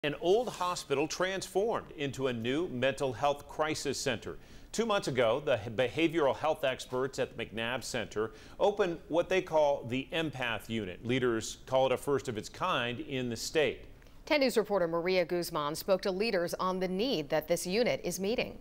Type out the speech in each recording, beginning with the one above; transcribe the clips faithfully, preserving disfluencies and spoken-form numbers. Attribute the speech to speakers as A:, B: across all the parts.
A: An old hospital transformed into a new mental health crisis center. Two months ago, the behavioral health experts at the McNabb Center opened what they call the EmPATH unit. Leaders call it a first of its kind in the state.
B: ten News reporter Maria Guzman spoke to leaders on the need that this unit is meeting.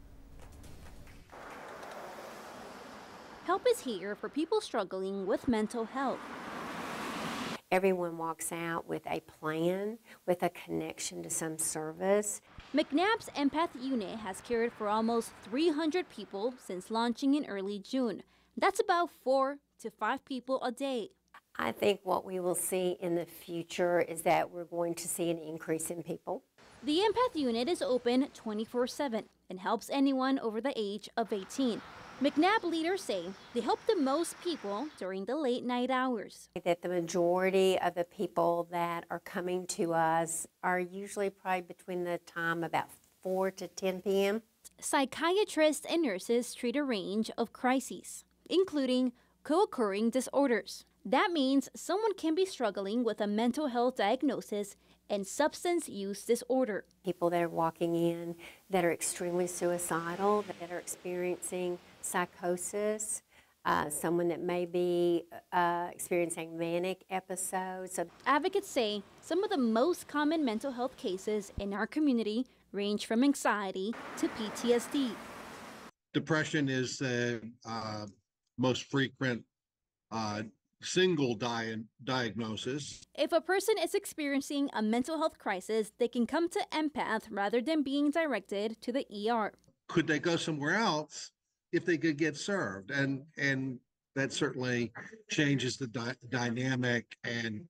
C: Help is here for people struggling with mental health.
D: Everyone walks out with a plan, with a connection to some service.
C: McNabb's EmPATH unit has cared for almost three hundred people since launching in early June. That's about four to five people a day.
D: I think what we will see in the future is that we're going to see an increase in people.
C: The EmPATH unit is open twenty-four seven and helps anyone over the age of eighteen. McNabb leaders say they help the most people during the late night hours.
D: That the majority of the people that are coming to us are usually probably between the time about four to ten p m
C: Psychiatrists and nurses treat a range of crises, including co-occurring disorders. That means someone can be struggling with a mental health diagnosis and substance use disorder.
D: People that are walking in that are extremely suicidal, that are experiencing psychosis, uh, someone that may be uh, experiencing manic episodes. So
C: advocates say some of the most common mental health cases in our community range from anxiety to P T S D.
E: Depression is the uh, most frequent uh, single di diagnosis.
C: If a person is experiencing a mental health crisis, they can come to EmPATH rather than being directed to the E R.
E: Could they go somewhere else if they could get served? And and that certainly changes the di dynamic. And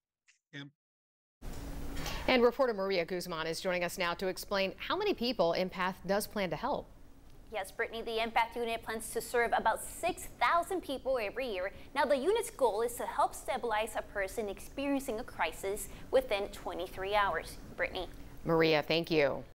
B: And reporter Maria Guzman is joining us now to explain how many people EmPATH does plan to help.
F: Yes, Brittany, the EmPATH unit plans to serve about six thousand people every year. Now, the unit's goal is to help stabilize a person experiencing a crisis within twenty-three hours. Brittany.
B: Maria, thank you.